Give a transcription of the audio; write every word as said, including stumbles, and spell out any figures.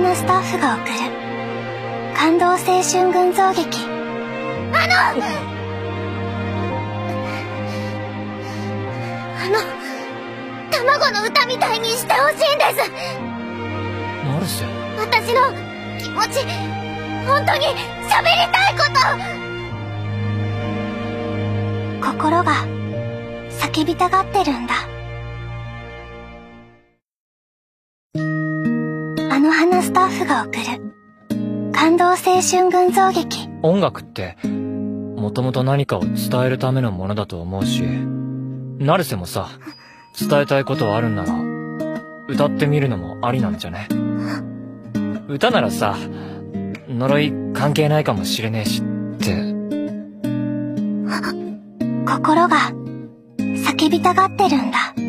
花スタッフが送る感動青春群像劇。あのあの卵の歌みたいにしてほしいんです。 ナルセ、 私の気持ち、本当に喋りたいこと、心が叫びたがってるんだ。あの花スタッフが送る感動青春群像劇。 音楽ってもともと何かを伝えるためのものだと思うし、ナルセもさ、伝えたいことあるんなら歌ってみるのもありなんじゃね。歌ならさ、呪い関係ないかもしれねえしって。 心が叫びたがってるんだ。